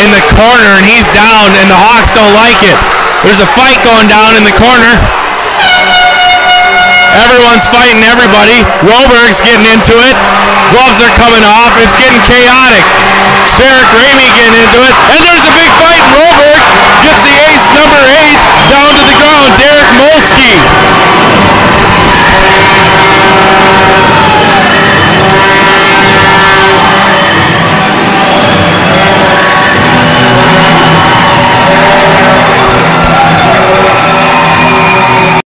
in the corner, and he's down, and the Hawks don't like it. There's a fight going down in the corner. Everyone's fighting everybody. Roberg's getting into it. Gloves are coming off. It's getting chaotic. Derek Ramey getting into it. And there's a big fight. Roberg gets the